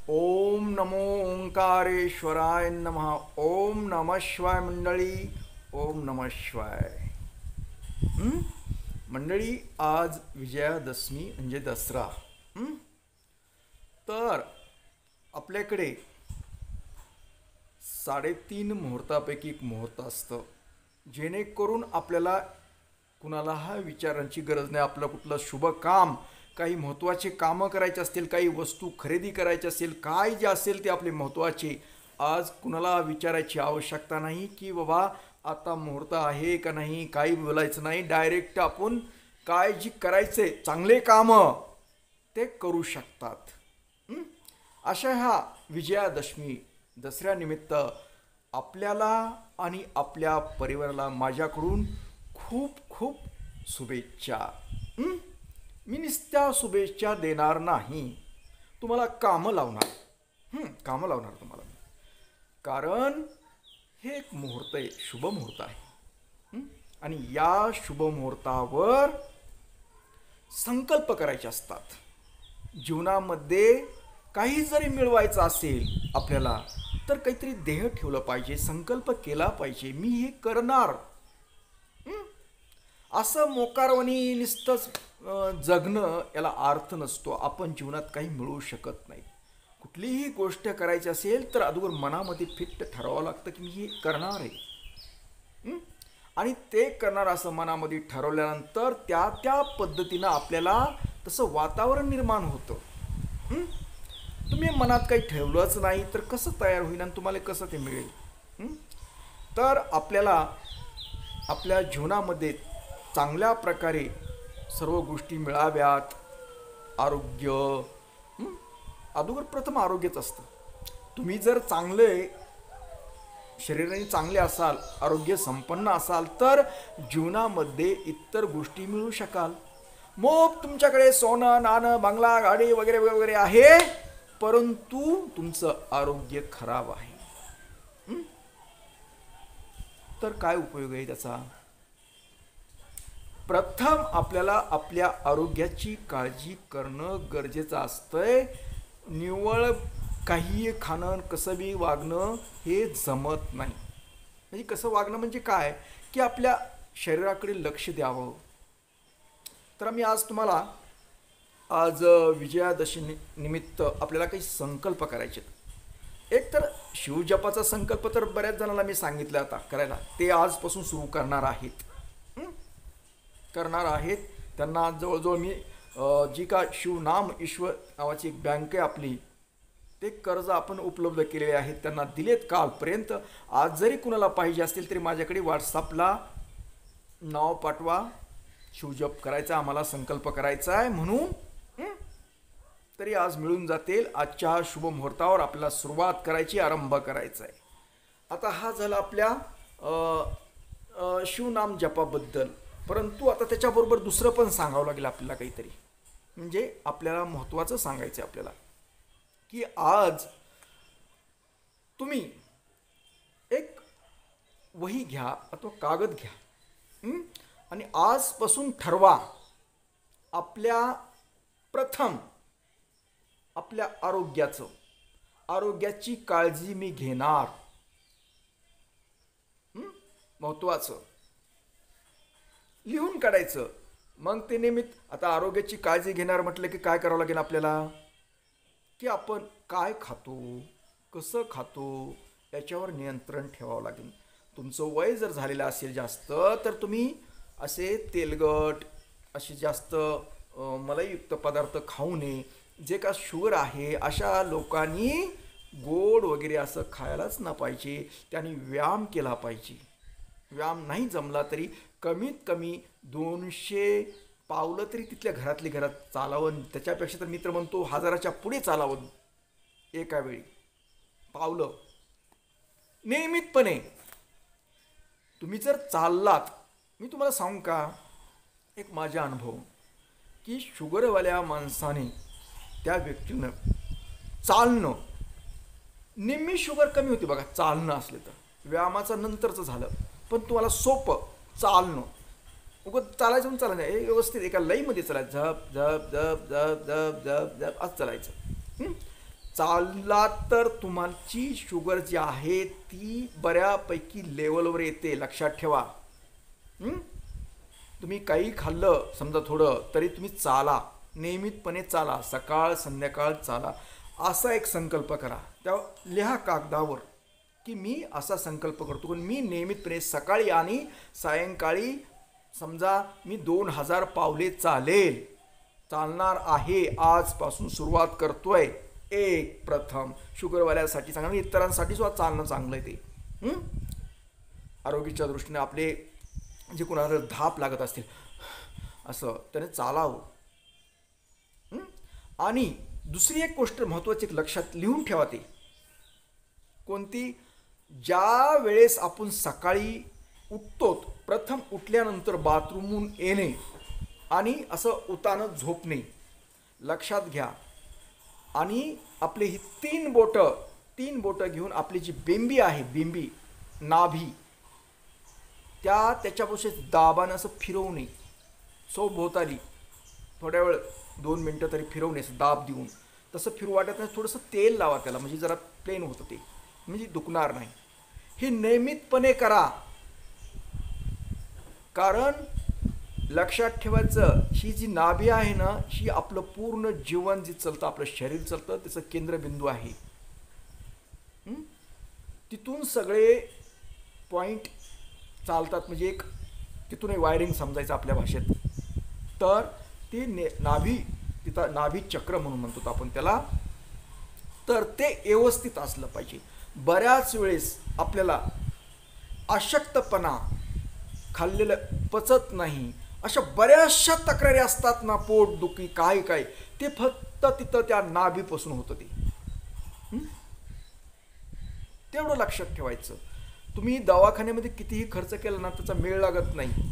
ओम नमो ओंकारेश्वराय नमः. ओम नमः शिवाय मंडळी. ओम नमः शिवाय. हं? मंडळी, आज विजयादशमी म्हणजे दसरा. हं? तर आपल्याकडे 3.5 मुहूर्तापैकी एक मुहूर्त असतं, जेणेकरून आपल्याला कुणाला हा विचारांची गरज नाही. आपलं कुठलं शुभ काम, काही महत्त्वाचे कामं करायचे असतील, काही वस्तू खरेदी करायची असेल, काय जे असेल ते आपले महत्त्वाचे, आज कुणाला विचारायची आवश्यकता नाही की बाबा आता मुहूर्त आहे का नाही, काही बोलायचं नाही. डायरेक्ट आपण काय जी करायचे चांगले कामं ते करू शकतात. हं? अशा ह्या विजयादशमी दसऱ्यानिमित्त आपल्याला आणि आपल्या परिवाराला माझ्याकडून खूप खूप शुभेच्छा. हं? मी नुसत्या शुभेच्छा देणार नाही, तुम्हाला कामं लावणार. कामं लावणार तुम्हाला मी. कारण हे एक मुहूर्त आहे, शुभ मुहूर्त आहे. हं? आणि या शुभ मुहूर्तावर संकल्प करायचे असतात. जीवनामध्ये काही जरी मिळवायचं असेल आपल्याला, तर काहीतरी ध्येय ठेवलं पाहिजे, संकल्प केला पाहिजे, मी हे करणार. असं मोकारवणी नुसतंच जगणं याला अर्थ नसतो. आपण जीवनात काही मिळवू शकत नाही. कुठलीही गोष्ट करायची असेल तर अगोदर मनामध्ये फिट्ट ठरवावं लागतं की मी हे करणार आहे. आणि ते करणार असं मनामध्ये ठरवल्यानंतर त्या त्या पद्धतीनं आपल्याला तसं वातावरण निर्माण होतं. तुम्ही मनात काही ठेवलंच नाही तर कसं तयार होईल आणि तुम्हाला कसं ते मिळेल. तर आपल्याला आपल्या जीवनामध्ये चांगल्या प्रकारे सर्व गोष्टी मिळाव्यात. आरोग्य, अगोदर प्रथम आरोग्यच असतं. तुम्ही जर चांगले शरीराने चांगले असाल, आरोग्य संपन्न असाल, तर जीवनामध्ये इतर गोष्टी मिळू शकाल. मग तुमच्याकडे सोनं नाणं बंगला गाडी वगैरे वगैरे आहे, परंतु तुमचं आरोग्य खराब आहे, तर काय उपयोग आहे त्याचा. प्रथम आपल्याला आपल्या आरोग्याची काळजी करणं गरजेचं असतंय. निव्वळ काही खाणं, कसं बी वागणं हे जमत नाही. म्हणजे कसं वागणं म्हणजे काय की आपल्या शरीराकडे लक्ष द्यावं. तर मी आज तुम्हाला विजयादशमी निमित्त आपल्याला काही संकल्प करायचे. एक तर शिवजपाचा संकल्प तर बऱ्याच जणांना मी सांगितलं आता करायला, ते आजपासून सुरू करणार आहेत. त्यांना जवळजवळ मी जी का शिवनाम ईश्वर नावाची एक बँक आहे आपली, ते कर्ज आपण उपलब्ध केलेले आहेत, त्यांना दिलेत कालपर्यंत. आज जरी कुणाला पाहिजे असतील तरी माझ्याकडे व्हॉट्सअपला नाव पाठवा. शिवजप करायचा आम्हाला, संकल्प करायचा आहे म्हणून, तरी आज मिळून जातील. आजच्या शुभ मुहूर्तावर आपल्याला सुरुवात करायची, आरंभ करायचा आहे. आता हा झाला आपल्या शिवनाम जपाबद्दल. परंतु आता त्याच्याबरोबर दुसरं पण सांगावं लागेल आपल्याला काहीतरी. म्हणजे आपल्याला महत्त्वाचं सांगायचं आहे आपल्याला की आज तुम्ही एक वही घ्या अथवा कागद घ्या आणि आजपासून ठरवा प्रथम आपल्या आरोग्याची काळजी मी घेणार. महत्त्वाचं लिहून काढायचं. मग ते निमित्त आता आरोग्याची काळजी घेणार म्हटलं की काय करावं लागेल आपल्याला, की आपण काय खातो, कसं खातो याच्यावर नियंत्रण ठेवावं लागेल. तुमचं वय जर झालेलं असेल जास्त, तर तुम्ही असे तेलकट, असे जास्त मलईयुक्त पदार्थ खाऊ नये. जे का शुगर आहे अशा लोकांनी गोड वगैरे असं खायलाच न पाहिजे. त्यांनी व्यायाम केला पाहिजे. व्यायाम नाही जमला तरी कमीत कमी 200 पावलं तरी तिथल्या घरातली घरात चालावं. त्याच्यापेक्षा तर मित्र म्हणतो 1000च्या पुढे चालावं एका वेळी पावलं. नियमितपणे तुम्ही जर चाललात, मी तुम्हाला सांगू का एक माझा अनुभव, की शुगरवाल्या माणसाने त्या व्यक्तीनं चालणं, निम्मी शुगर कमी होती बघा चालणं असले तर. व्यायामाचं नंतरचं झालं, पण तुम्हाला सोपं चालणं. उगत चालायचं म्हणून चालायचं नाही, व्यवस्थित एका लईमध्ये चालायचं, झप झप झप झप झप झप झप असं चालायचं. चालला तर तुमची शुगर जी आहे ती बऱ्यापैकी लेवलवर येते, लक्षात ठेवा. हं? तुम्ही काही खाल्लं समजा थोडं तरी तुम्ही चाला, नियमितपणे चाला, सकाळ संध्याकाळ चाला, असा एक संकल्प करा. त्या लिहा कागदावर की मी असा संकल्प करतो की मी नियमितपणे सकाळी आणि सायंकाळी समजा मी 2000 पावले चालणार आहे, आजपासून सुरुवात करतोय. एक प्रथम शुगरवाल्यासाठी चांगलं, इतरांसाठी सुद्धा चालणं चांगलं आहे ते. आरोग्याच्या दृष्टीने आपले जे कोणाला धाप लागत असतील असं त्याने चालावं. आणि दुसरी एक गोष्ट महत्त्वाची लक्षात लिहून ठेवा, ती कोणती? ज्या वेळेस आपण सकाळी उठतो, प्रथम उठल्यानंतर बाथरूमहून येणे आणि असं उतानं झोपणे, लक्षात घ्या. आणि आपले ही तीन बोटं घेऊन आपली जी बिंबी आहे, बिंबी नाभी, त्याच्यापासून दाबानं असं फिरवणे, सभोवताली थोड्या वेळ 2 मिनटं तरी फिरवणे, असं दाब देऊन. तसं फिरू वाटत नाही, थोडंसं तेल लावा त्याला, म्हणजे जरा प्लेन होतं ते, म्हणजे दुखणार नाही. हे नियमितपणे करा. कारण लक्षात ठेवायचं, ही जी नाभी आहे ना, ही आपलं पूर्ण जीवन जे चालतं, आपलं शरीर चालतं, त्याचं केंद्रबिंदू आहे. तिथून सगळे पॉईंट चालतात, म्हणजे एक तिथून एक वायरिंग समजायचं आपल्या भाषेत. तर ती नाभी, तिथं नाभी चक्र म्हणून म्हणतो आपण त्याला. तर ते व्यवस्थित असलं पाहिजे. बऱ्याच वेळेस आपल्याला अशक्तपणा, खाल्लेलं पचत नाही, अशा बऱ्याचशा तक्रारी असतात ना, पोटदुखी काय ते फक्त तिथं त्या नाभीपासून होतं ते. तेवढं लक्षात ठेवायचं. तुम्ही दवाखान्यामध्ये कितीही खर्च केला ना, त्याचा मेळ लागत नाही.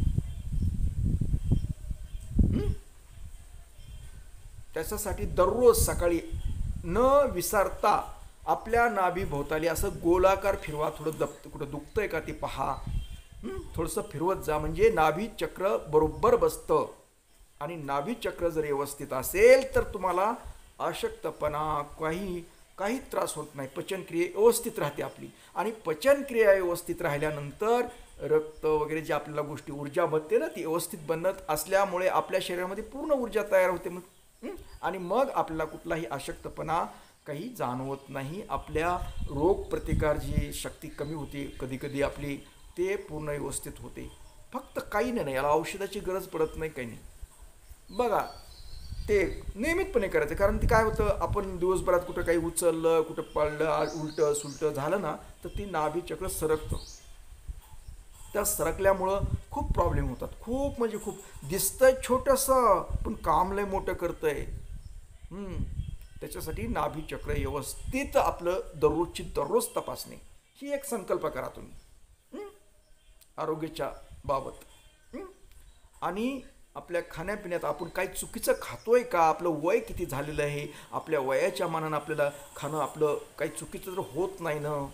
त्याच्यासाठी दररोज सकाळी न विसरता आपल्या नाभीभोवताली असं गोलाकार फिरवा. थोडं कुठं दुखतंय का ते पहा, थोडंसं फिरवत जा, म्हणजे नाभी चक्र बरोबर बसतं. आणि नाभी चक्र जर व्यवस्थित असेल तर तुम्हाला अशक्तपणा, काही त्रास होत नाही. पचनक्रिया व्यवस्थित राहते आपली. आणि पचनक्रिया व्यवस्थित राहिल्यानंतर रक्त वगैरे जे आपल्याला गोष्टी, ऊर्जा बनते ना, ती व्यवस्थित बनत असल्यामुळे आपल्या शरीरामध्ये पूर्ण ऊर्जा तयार होते. आणि मग आपल्याला कुठलाही अशक्तपणा काही जाणवत नाही. आपल्या रोगप्रतिकार जी शक्ती कमी होते कधी कधी आपली, ते पूर्ण व्यवस्थित होते. फक्त काही नाही, याला औषधाची गरज पडत नाही, काही नाही. बघा, ते नियमितपणे करायचं. कारण ते काय होतं, आपण दिवसभरात कुठं काही उचललं, कुठं पडलं, उलटं सुलटं झालं ना, तर ती नाभी चक्र सरकतं. त्या सरकल्यामुळं खूप प्रॉब्लेम होतात. खूप म्हणजे खूप. दिसतंय छोटंसं पण काम लय मोठं करतंय. त्याच्यासाठी नाभी चक्र व्यवस्थित आपलं दररोज तपासणे, ही एक संकल्प करा तुम्ही आरोग्याच्या बाबत. आणि आपल्या खाण्यापिण्यात आपण काही चुकीचं खातोय का, आपलं वय किती झालेलं आहे, आपल्या वयाच्या मानानं आपल्याला खाणं आपलं काही चुकीचं तर होत नाही ना,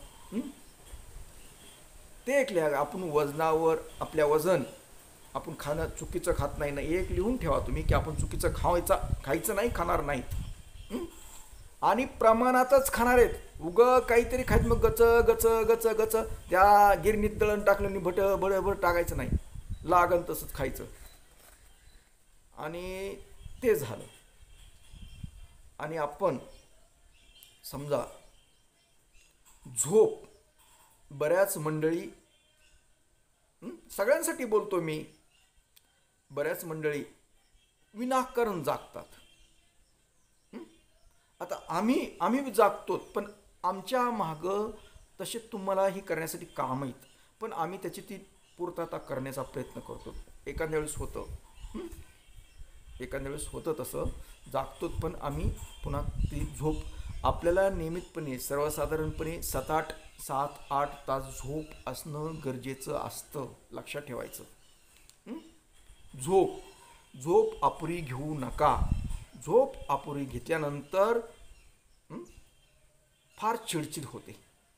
ते एक लिहा. आपण वजनावर, आपल्या वजन, आपण खाणं चुकीचं खात नाही ना, एक लिहून ठेवा तुम्ही की आपण चुकीचं खायचं नाही, खाणार नाहीत. आणि प्रमाणातच खाणार आहेत. काहीतरी खायचं, मग गच त्या गिरणीत दळण टाकलं नि भट टाकायचं नाही, लागन तसंच खायचं. आणि ते झालं. आणि आपण समजा झोप, बऱ्याच मंडळी, सगळ्यांसाठी बोलतो मी, बऱ्याच मंडळी विनाकारण जागतात. आता आम्ही जागतो, पण आमच्या मागं तसे तुम्हालाही करण्यासाठी काम आहेत, पण आम्ही त्याची ती पूर्तता करण्याचा प्रयत्न करतो. एखाद्या वेळेस होतं तसं जागतो, पण आम्ही पुन्हा ती झोप आपल्याला नियमितपणे, सर्वसाधारणपणे 7-8 तास झोप असणं गरजेचं असतं, लक्षात ठेवायचं. झोप अपुरी घेऊ नका. झोप अपुरी घेतल्यानंतर फार चिडचिड होते,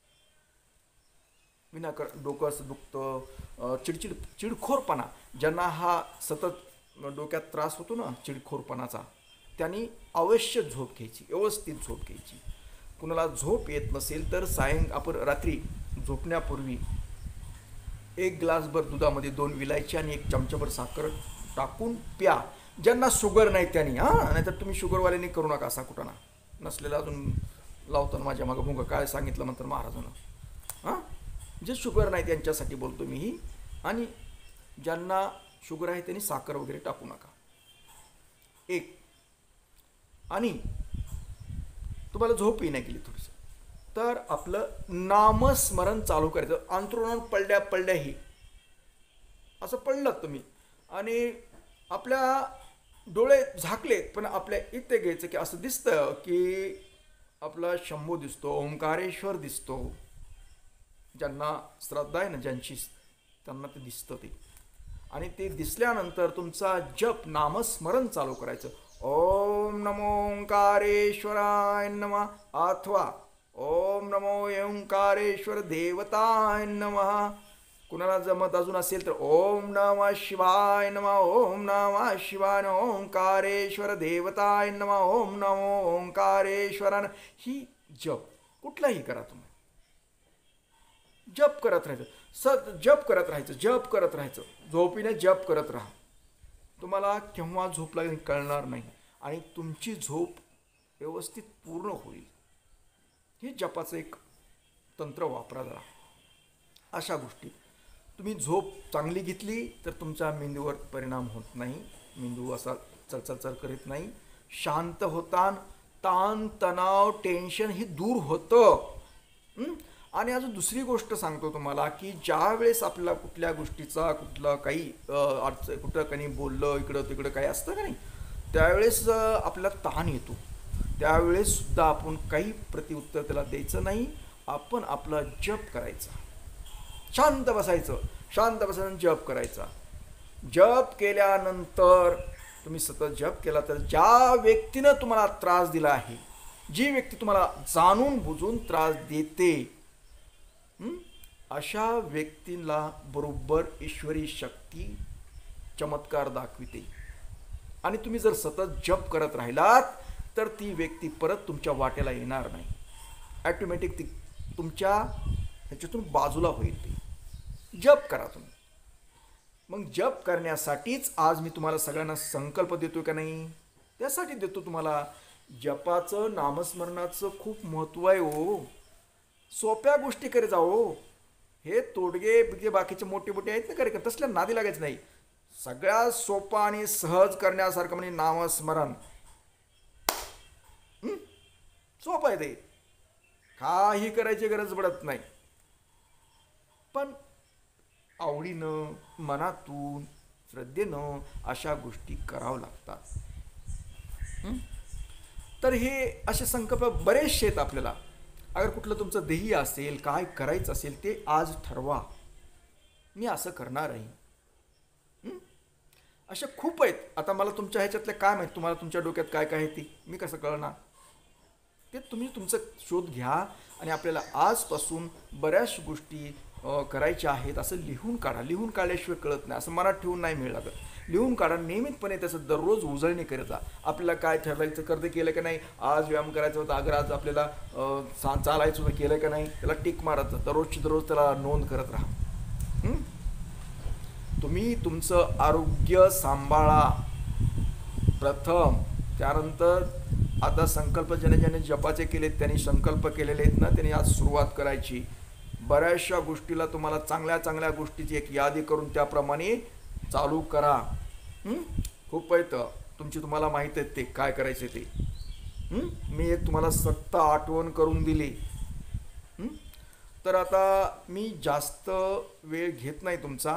डोकं असं दुखतं, चिडखोरपणा. ज्यांना हा सतत डोक्यात त्रास होतो ना चिडखोरपणाचा, त्यांनी अवश्य झोप घ्यायची, व्यवस्थित झोप घ्यायची. कुणाला झोप येत नसेल तर आपण रात्री झोपण्यापूर्वी 1 ग्लासभर दुधामध्ये 2 विलायची आणि 1 चमचाभर साखर टाकून प्या. ज्यांना शुगर नाही त्यांनी, नाहीतर तुम्ही शुगरवाल्यांनी करू नका असा कुठं नसलेला अजून लावताना माझ्या मागं भुंग काय सांगितलं म्हणतात महाराजांना. जे शुगर नाही त्यांच्यासाठी बोलतो मी ही. आणि ज्यांना शुगर आहे त्यांनी साखर वगैरे टाकू नका. एक, आणि तुम्हाला झोपही नाही गेली थोडीसं तर आपलं नामस्मरण चालू करायचं. अंथरुणावर पडल्याही असं पडलं तुम्ही आणि आपल्या डोळे झाकलेत पण आपल्या इथे घ्यायचं की असं दिसतं की आपला शंभू दिसतो, ओंकारेश्वर दिसतो. ज्यांना श्रद्धा आहे ना ज्यांची, त्यांना ते दिसतं ते. आणि ते दिसल्यानंतर तुमचा जप नामस्मरण चालू करायचं. ओम नमो ओंकारेश्वराय नमः, अथवा ओम नमो ओंकारेश्वर देवताय नमः. कुणाला जमत अजून असेल तर ओम नमः शिवाय नमः, ओम नमः शिवाय ओंकारेश्वर देवताय नमः, ओम नमो ओंकारेश्वरान. ही जप कुठलाही करा तुम्ही, जप करत राहायचं, जप करत राहायचं, जप करत राहायचं. झोपीने जप करत राहा. तुम्हाला केव्हा झोप लागेल कळणार नाही आणि तुमची झोप व्यवस्थित पूर्ण होईल. हे जपाचं एक तंत्र वापरा जरा. अशा गोष्टी तुम्ही झोप चांगली घेतली तर तुमच्या मेंदूवर परिणाम होत नाही. मेंदू असा चलचल करीत नाही, शांत होतान. ताण तणाव टेन्शन हे दूर होतं. आणि अजून दुसरी गोष्ट सांगतो तुम्हाला की ज्या वेळेस आपल्याला कुठल्या गोष्टीचा कुठलं काही कुठं काही बोललं इकडं तिकडं काही असतं का नाही, त्यावेळेस आपल्याला ताण येतो. त्यावेळेस सुद्धा आपण काही प्रत्युत्तर त्याला द्यायचं नाही. आपण आपला जप करायचा, शांत बसायचं, शांत बसायचं, जप करायचा. जप केल्यानंतर तुम्ही सतत जप केला तर ज्या व्यक्तीनं तुम्हाला त्रास दिला आहे, जी व्यक्ती तुम्हाला जाणून बुजून त्रास देते, अशा व्यक्तीला बरोबर ईश्वरी शक्ती चमत्कार दाखविते. आणि तुम्ही जर सतत जप करत राहिलात तर ती व्यक्ती परत तुमच्या वाट्याला येणार नाही. ॲटोमॅटिक ती तुमच्या ह्याच्यातून बाजूला होईल. ती जप करा तुम्ही. मग जप करण्यासाठीच आज मी तुम्हाला सगळ्यांना संकल्प देतो का नाही, त्यासाठी देतो तुम्हाला. जपाचं नामस्मरणाचं खूप महत्त्व आहे हो. सोप्या गोष्टी करे जाओ. हे तोडगे बाकीचे मोठे मोठे आहेत ना करे, तसल्या नादी लागायचं नाही. सगळ्यात सोपा आणि सहज करण्यासारखं म्हणजे नामस्मरण. सोपं आहे ते, काही करायची गरज पडत नाही. पण आवडीनं मनातून श्रद्धेनं अशा गोष्टी करावं लागतात. तर हे असे संकल्प बरेचसे आहेत आपल्याला. अगर कुठलं तुमचं ध्येय असेल, काय करायचं असेल ते आज ठरवा. मी असं करणार आहे. अशा खूप आहेत. आता मला तुमच्या ह्याच्यातले काय माहीत, तुम्हाला तुमच्या डोक्यात काय काय आहे ते मी कसं कळणार. ते तुम्ही तुमचं शोध घ्या आणि आपल्याला आजपासून बऱ्याच गोष्टी करायच्या आहेत असं लिहून काढा. लिहून काढल्याशिवाय कळत नाही, असं मनात ठेवून नाही मिळालं. लिहून काढा. नियमितपणे त्याचं दररोज उजळणी करत जा. आपल्याला काय ठरवायचं, कर्ज केलं का नाही, आज व्यायाम करायचं होतं, अगर आज आपल्याला चालायचं होतं, केलं का नाही, त्याला टिक मारत जा. दररोज त्याला नोंद करत राहा. तुम्ही तुमचं आरोग्य सांभाळा प्रथम. त्यानंतर आता संकल्प ज्याने जपाचे केलेत त्यांनी संकल्प केलेले आहेत ना, त्यांनी आज सुरुवात करायची. बऱ्याचशा गोष्टीला तुम्हाला चांगल्या चांगल्या गोष्टीची एक यादी करून त्याप्रमाणे चालू करा. खूप आहेत तुमची, तुम्हाला माहीत आहेत ते काय करायचे ते. मी एक तुम्हाला सक्त आठवण करून दिली. तर आता मी जास्त वेळ घेत नाही तुमचा.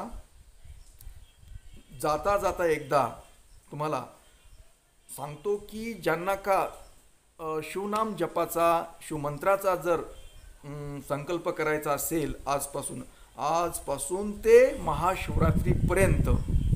जाता जाता एकदा तुम्हाला सांगतो की ज्यांना का शिवनाम जपाचा शिवमंत्राचा जर संकल्प करायचा असेल आजपासून ते महाशिवरात्रीपर्यंत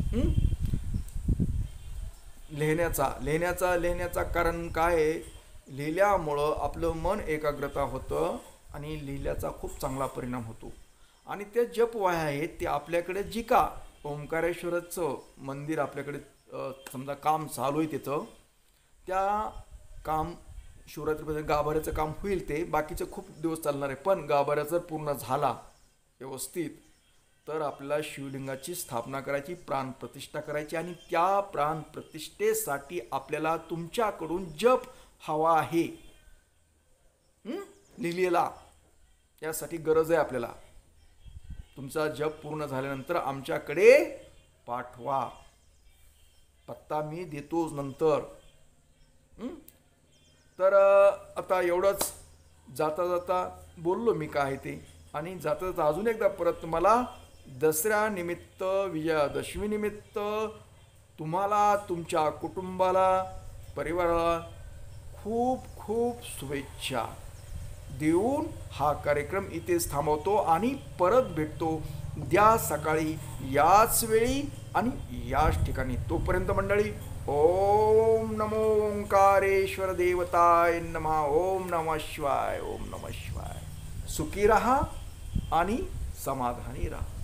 लिहिण्याचा कारण काय आहे, लिहिल्यामुळं आपलं मन एकाग्रता होतं आणि लिहिल्याचा खूप चांगला परिणाम होतो. आणि त्या जपवाह्या आहेत ते आपल्याकडे जी का ओंकारेश्वराचं मंदिर आपल्याकडे समजा काम चालू आहे तिथं, त्या काम शिवरात्रीपर्यंत गाभाऱ्याचं काम होईल, ते बाकीचं खूप दिवस चालणार आहे. पण गाभाऱ्या जर पूर्ण झाला व्यवस्थित तर आपल्याला शिवलिंगाची स्थापना करायची, प्राणप्रतिष्ठा करायची. आणि त्या प्राणप्रतिष्ठेसाठी आपल्याला तुमच्याकडून जप हवा आहे, लिहिलेला. यासाठी गरज आहे आपल्याला. तुमचा जप पूर्ण झाल्यानंतर आमच्याकडे पाठवा. पत्ता मी देतोच नंतर. तर आता एवढंच जाता जाता बोललो मी काय ते. आणि जाता जाता अजून एकदा परत तुम्हाला दसऱ्यानिमित्त, विजयादशमी निमित्त तुम्हाला, तुमच्या कुटुंबाला, परिवाराला खूप खूप शुभेच्छा देऊन हा कार्यक्रम इथेच थांबवतो आणि परत भेटतो उद्या सकाळी याच वेळी आणि याच ठिकाणी. तोपर्यंत मंडळी, ओम नमो ओंकारेश्वर देवताय नमः. ओम नमः शिवाय. ओम नमः शिवाय. सुखी राहा आणि समाधानी राहा.